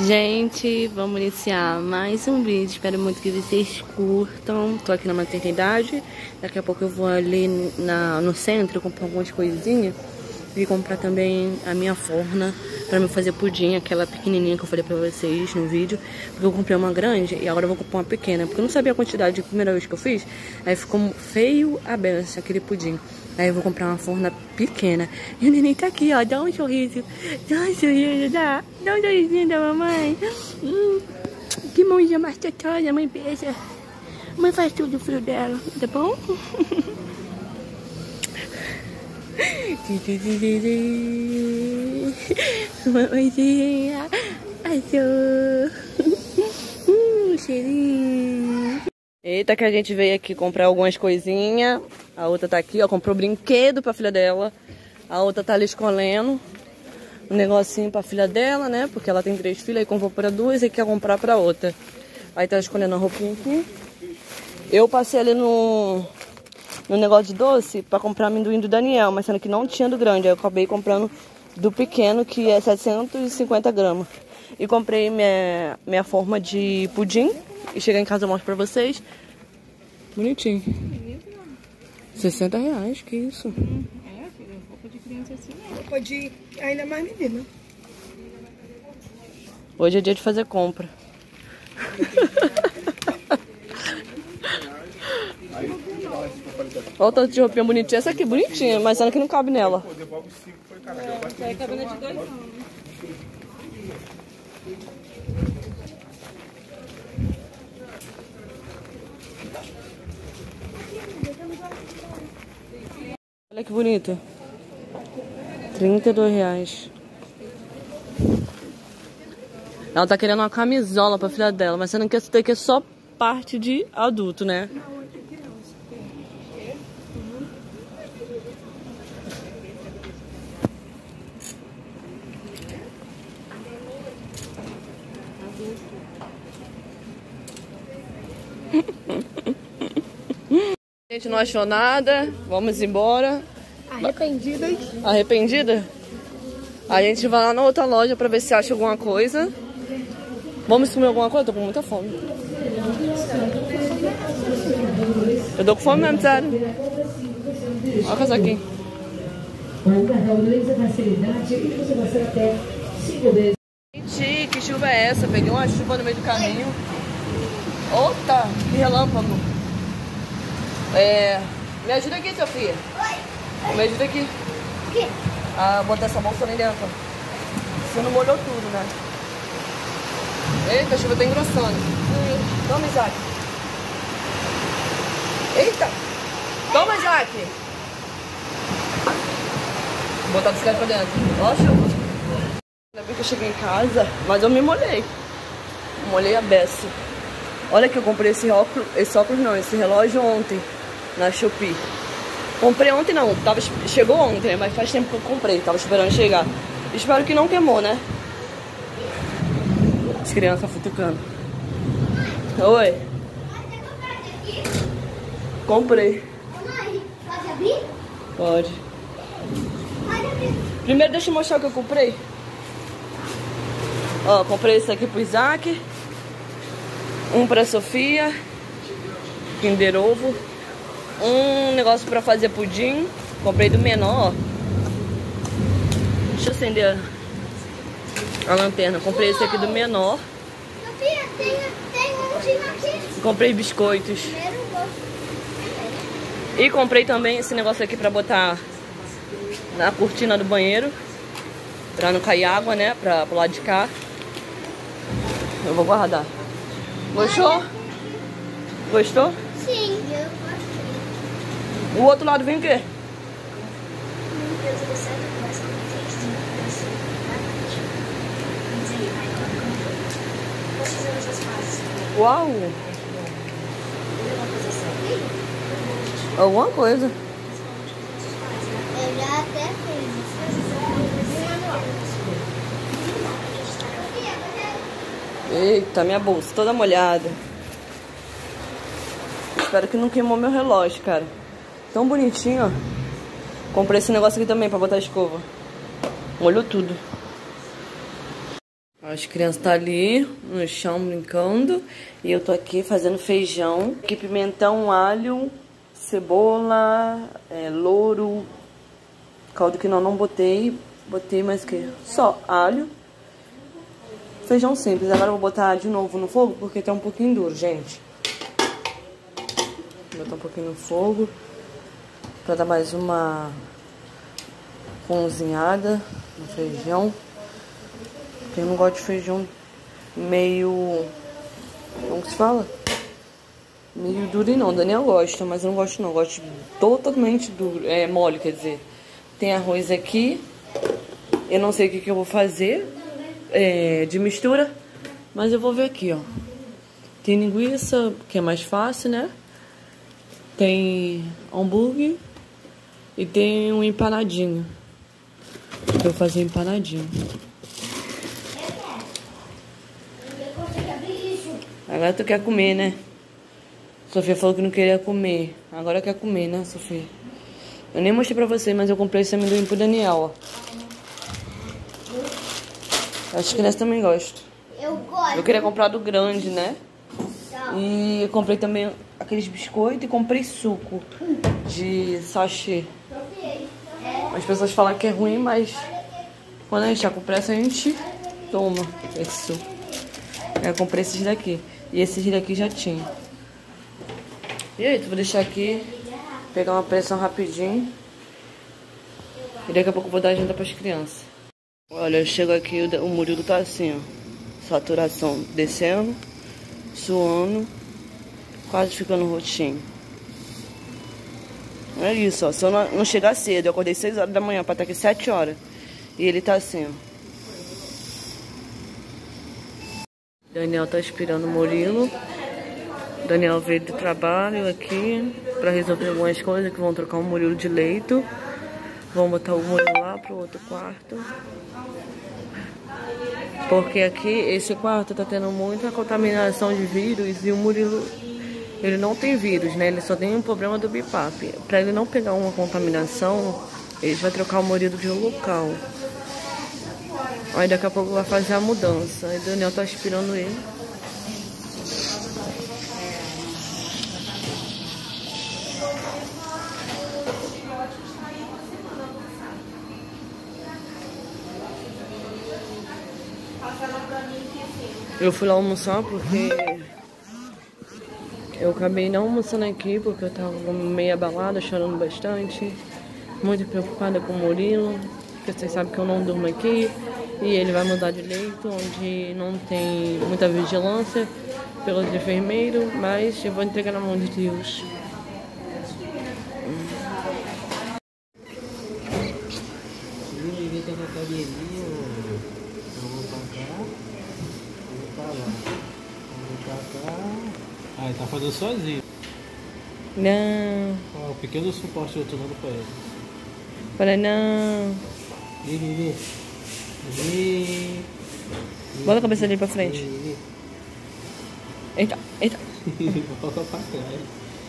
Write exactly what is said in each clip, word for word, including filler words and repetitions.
Gente, vamos iniciar mais um vídeo. Espero muito que vocês curtam. Tô aqui na maternidade. Daqui a pouco eu vou ali na, no centro comprar algumas coisinhas. E comprar também a minha forna pra me fazer pudim, aquela pequenininha que eu falei pra vocês no vídeo. Porque eu comprei uma grande e agora eu vou comprar uma pequena. Porque eu não sabia a quantidade da primeira vez que eu fiz. Aí ficou feio a beça, aquele pudim. Aí eu vou comprar uma forna pequena. E o neném tá aqui, ó. Dá um sorriso. Dá um sorriso, dá. Dá um sorrisinho da mamãe. Hum, que mãozinha mais totosa, mãe beija. Mãe faz tudo o filho dela, tá bom? Mamãezinha. Achou. Hum, cheirinho. Eita, que a gente veio aqui comprar algumas coisinhas. A outra tá aqui, ó. Comprou brinquedo pra filha dela. A outra tá ali escolhendo um negocinho pra filha dela, né? Porque ela tem três filhas e comprou pra duas e quer comprar pra outra. Aí tá escolhendo a roupinha aqui. Eu passei ali no, no negócio de doce pra comprar amendoim do Daniel, mas sendo que não tinha do grande. Aí eu acabei comprando do pequeno, que é setecentos e cinquenta gramas. E comprei minha, minha forma de pudim. E chegar em casa eu mostro pra vocês. Bonitinho. sessenta reais, que isso? Hum, é, filha, roupa de criança assim, né? Roupa de ainda mais menina. Hoje é dia de fazer compra. Olha o tanto de roupinha bonitinha. Essa aqui bonitinha, mas sendo que não cabe nela. É, essa aí cabe na de dois anos. Olha que bonito. trinta e dois reais. Ela tá querendo uma camisola pra filha dela, mas você não quer ter que é só parte de adulto, né? A gente não achou nada, vamos embora. Arrependida. Arrependida? A gente vai lá na outra loja pra ver se acha alguma coisa. Vamos comer alguma coisa? Eu tô com muita fome. Eu tô com fome mesmo, sério. Olha o casaquinho. Gente, que chuva é essa? Peguei uma chuva no meio do caminho. Ota, que relâmpago. É... Me ajuda aqui, Sofia. Oi. Me ajuda aqui. O quê? A botar essa bolsa ali dentro. Você não molhou tudo, né? Eita, a chuva tá engrossando. Oi. Toma, Isaac. Eita! Toma, Isaac! Vou botar a bicicleta pra dentro. Ó a chuva. Ainda bem que eu cheguei em casa, mas eu me molhei. Molhei a beça. Olha que eu comprei esse óculos, esse óculos não, esse relógio ontem. Na Shopee. Comprei ontem não, tava, chegou ontem, mas faz tempo que eu comprei, tava esperando chegar. Espero que não queimou, né? As crianças futucando. Oi. Comprei. Pode abrir? Pode. Pode abrir. Primeiro deixa eu mostrar o que eu comprei. Ó, comprei esse aqui pro Isaac. Um pra Sofia. Kinder Ovo. Um negócio pra fazer pudim. Comprei do menor, ó. Deixa eu acender a, a lanterna. Comprei esse aqui do menor. Sofia, tem, tem um time aqui. Comprei biscoitos. E comprei também esse negócio aqui pra botar na cortina do banheiro. Pra não cair água, né? Pra, pro lado de cá. Eu vou guardar. Gostou? Gostou? Sim. O outro lado vem o quê? Uau! Alguma coisa. Eu já até fiz. Eita, minha bolsa toda molhada. Espero que não queimou meu relógio, cara. Tão bonitinho, ó. Comprei esse negócio aqui também pra botar a escova. Molhou tudo. As crianças estão ali no chão brincando. E eu tô aqui fazendo feijão. Aqui pimentão, alho, cebola, é, louro. Caldo que não, não botei. Botei mais que só alho. Feijão simples. Agora eu vou botar de novo no fogo porque tá um pouquinho duro, gente. Vou botar um pouquinho no fogo pra dar mais uma cozinhada no feijão. Porque eu não gosto de feijão meio... Como que se fala? Meio duro não. O Daniel gosta, mas eu não gosto não. Eu gosto totalmente duro. É mole, quer dizer. Tem arroz aqui. Eu não sei o que, que eu vou fazer é, de mistura, mas eu vou ver aqui, ó. Tem linguiça, que é mais fácil, né? Tem hambúrguer e tem um empanadinho. Eu vou fazer empanadinho. Agora tu quer comer, né? Sofia falou que não queria comer. Agora quer comer, né, Sofia? Eu nem mostrei pra vocês, mas eu comprei esse amendoim pro Daniel, ó. As crianças também gostam. Eu gosto. Eu queria comprar do grande, né? E eu comprei também aqueles biscoitos e comprei suco de sachê. As pessoas falam que é ruim, mas quando a gente tá com pressa, a gente toma esse suco. Eu comprei esses daqui. E esses daqui já tinha. E aí, tu vou deixar aqui, pegar uma pressão rapidinho. E daqui a pouco eu vou dar agenda pras crianças. Olha, eu chego aqui, o Murilo tá assim, ó. Saturação descendo, suando, quase ficando roxinho. É isso, ó. Se eu não chegar cedo, eu acordei seis horas da manhã pra estar aqui sete horas. E ele tá assim, ó. Daniel tá esperando o Murilo. Daniel veio do trabalho aqui pra resolver algumas coisas, que vão trocar o Murilo de leito. Vamos botar o Murilo lá pro outro quarto. Porque aqui, esse quarto tá tendo muita contaminação de vírus e o Murilo, ele não tem vírus, né? Ele só tem um problema do bipap. Pra ele não pegar uma contaminação, ele vai trocar o Murilo de local. Aí daqui a pouco vai fazer a mudança. Aí o Daniel tá esperando ele. Eu fui lá almoçar porque eu acabei não almoçando aqui porque eu tava meio abalada, chorando bastante, muito preocupada com o Murilo, porque vocês sabem que eu não durmo aqui e ele vai mudar de leito, onde não tem muita vigilância pelos enfermeiros, mas eu vou entregar na mão de Deus. Ah, ele tá fazendo sozinho. Não. Ó, o pequeno suporte eu tô dando pra ele. Para não. Vem, vem, vem. Vem. Bota a cabeça dele pra frente. Vem, vem. Eita, eita. Volta pra trás.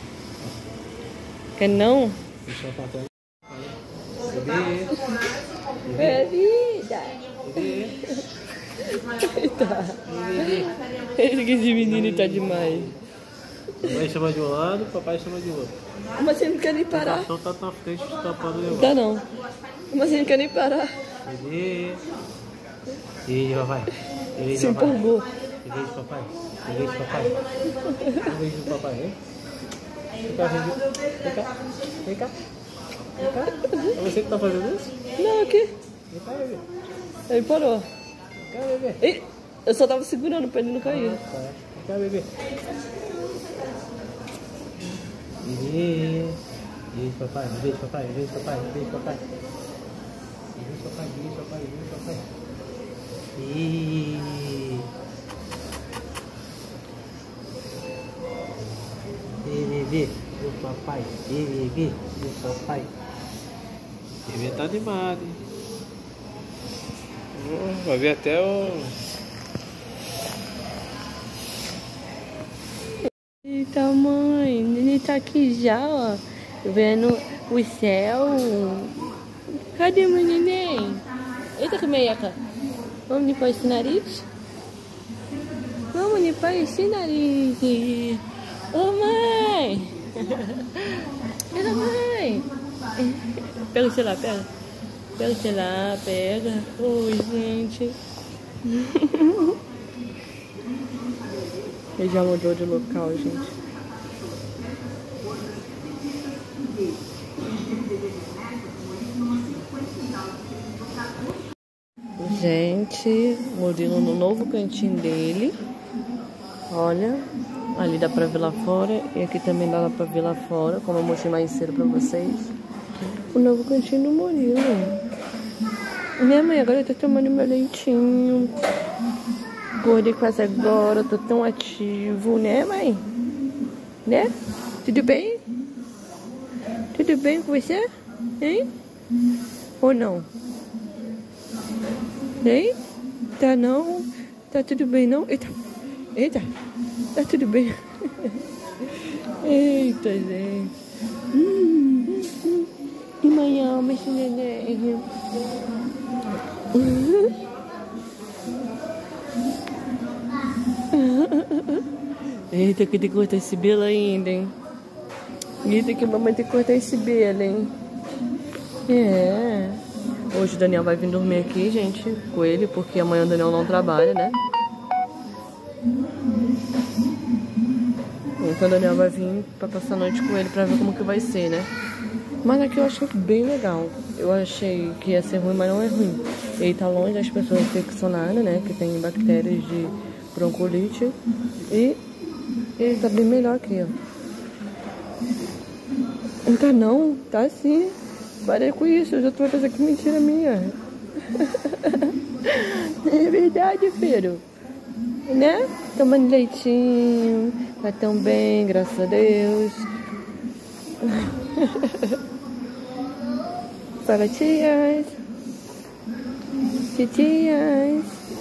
Quer não? Puxa pra trás. Bebê. É vida. Bebê. Eita. Esse que esse menino tá demais. Mamãe chama de um lado, papai chama de outro. Mas você não quer nem parar. Então tá na frente, tapando o negócio. Tá não. Mas você não quer nem parar. Bebê. E aí, papai? E aí, Se papai? empolgou. E aí, papai? E aí, papai? Um beijo do papai, hein? Vem cá, vem cá. Vem cá. Vem cá. É você que tá fazendo isso? Não, aqui. Vem cá, bebê. Ele parou. Vem cá, bebê. Ih, eu só tava segurando pra ele não cair. Ah, tá. Vem cá, bebê. E aí, papai? Um beijo, papai. Um beijo, papai. Um beijo, papai. Um beijo, papai. Um beijo, papai. Um beijo, papai. E... Bebê, meu papai. Bebê, meu papai. Bebê tá animado, hein? Oh, vai ver até o... Eita, mãe, ele tá aqui já, ó, vendo o céu. Cadê meu neném? Eita, que meiaca. Vamos limpar esse nariz? Ele parece nariz. Ô mãe! Pega, mãe! Pega o celular, pega. Pega o celular, pega. Oi, gente. Ele já mudou de local, gente. Gente, Murilo no novo cantinho dele. Olha, ali dá pra ver lá fora. E aqui também dá pra ver lá fora, como eu mostrei mais cedo pra vocês. O novo cantinho do Murilo. Minha mãe agora tá tomando meu leitinho. Acordei quase agora, tô tão ativo, né, mãe? Né? Tudo bem? Tudo bem com você? Hein? Ou não? Hein? Tá não? Tá tudo bem não? Eita! Eita! Tá tudo bem? Eita, gente! Hum, hum. E manhã, mas neném. Eita, que tem que cortar esse belo ainda, hein? Eita, que a mamãe tem que cortar esse belo, hein? É. Hoje o Daniel vai vir dormir aqui, gente, com ele, porque amanhã o Daniel não trabalha, né? Então o Daniel vai vir pra passar a noite com ele pra ver como que vai ser, né? Mas aqui eu achei bem legal. Eu achei que ia ser ruim, mas não é ruim. Ele tá longe das pessoas infeccionadas, né? Que tem bactérias de broncolite. E ele tá bem melhor aqui, ó. Não tá não? Tá sim. Parei com isso, eu já tô pensando que mentira minha. É verdade, filho. Né? Tomando leitinho. Tá tão bem, graças a Deus. Fala, tias. Tias.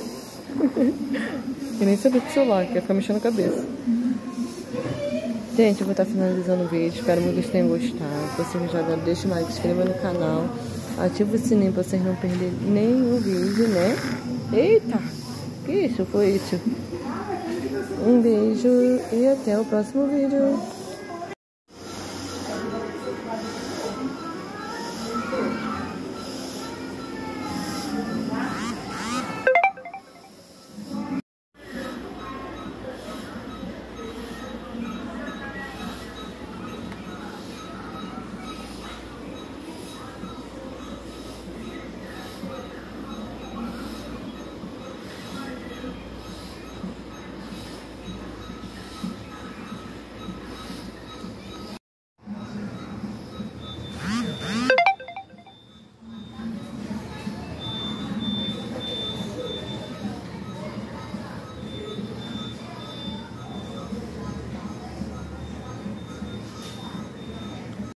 Eu nem sabia do celular, que ia ficar mexendo a cabeça. Gente, eu vou estar finalizando o vídeo. Espero muito que vocês tenham gostado. Se vocês gostaram, deixa o like, se inscreva no canal. Ativa o sininho pra vocês não perderem nenhum vídeo, né? Eita! Que isso? Foi isso? Um beijo e até o próximo vídeo.